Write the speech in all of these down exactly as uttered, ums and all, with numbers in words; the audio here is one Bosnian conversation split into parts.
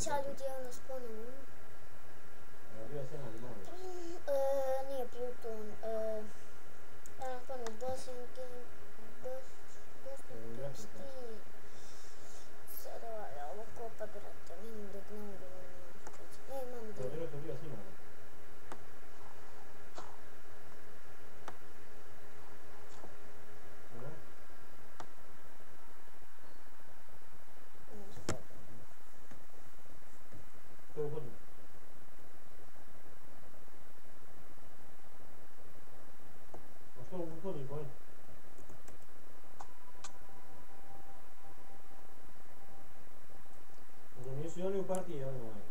Ćao ljudi, evo nas ponovno. Bio se nadi malo? Nije Pluton. Evo nas ponovno s Bosinke. Boston Pipsti. Sad ovaj, ovo kopa, brate, vidim dok ne mogu ne E, imam To je dio. direktno bio s njima. To je uhodno. A što uhodni konj? Da nisu i oni u partiji, oni ovaj.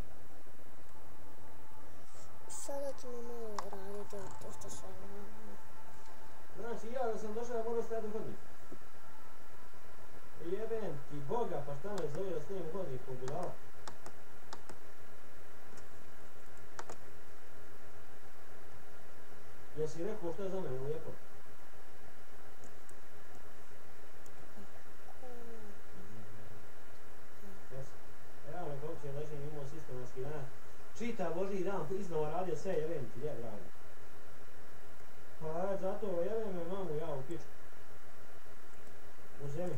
Sada ćemo malo raditi to što sve imamo. Znači, ja da sam došao da moram stajati u hodniku. Jebem ti Boga, pa šta me zove da stajem u hodniku, budala? Jesi rekao što je za mene lijepo? Jesi. Evo me kako će ležim imao sistematski dan. Čita Božji dan, iznova radio sve, jebem ti, lijep radio. Pa zato jebem me mamu ja u pičku. U zemlji.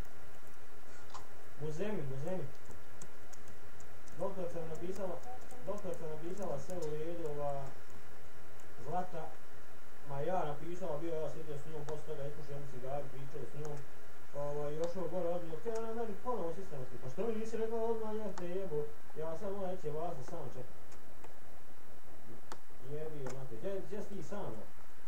U zemlji, u zemlji. Doktorca napisala, doktorca napisala sve u redu, ova Zlata. Ma ja napisala, bio ja sjedio s njom, posle toga ispušao jednu cigaru, pričao s njom. Ovaj, još ovo gore odmah, kaj ona meni ponovo sistematski, pa što mi nisi rekao odmah, ja te jebo, ja sad moram reći vas da samo čekam. Jebi, onako, gdje, gdje si ti sam, no?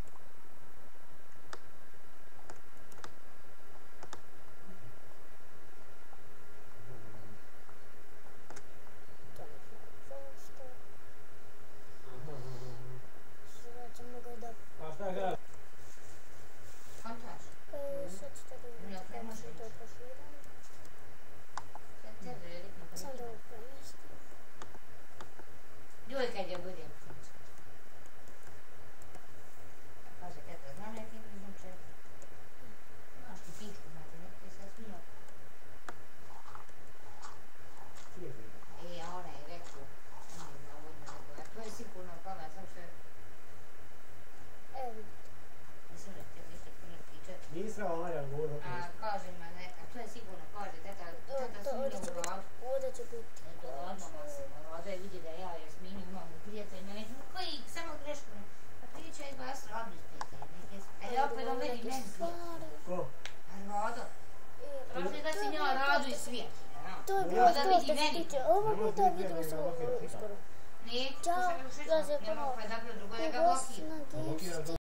Pa šta gledaš? Kontaš? Sad ćete da kako se to proširam. Sam da ovo premjestim. Joj, kad je budem. Kaže, eto, znam nekim iznom čeka. Znaš ti pičku, znate, nekaj sad smio. E, a ona je rekao, ona je navodno rekao, a to je sigurno pala, znam što je... Evo vidite. Nisam da htio ništa puno pričati. Nisra Marjan govorio. A kaže ma ne, a to je sigurno, kaže, teta, teta sumnja u radu. Ovdje će biti. Eto, odmah sam u radu je vidi da ja i Jasmini imamo prijatelj, ne neću, koji samo grešku, pa priča i vas radu ispite. A ja opet on vidi meni prijatelj. Ko? A rado. Prošli da si njela radu i svijet. To je bilo to što se tiče ovog videa, vidimo se uskoro. Neću, Ćao, slušaj, da se ne mogu, ponovo. pa dobro, drugo je ga blokira. Bosna, Gesti.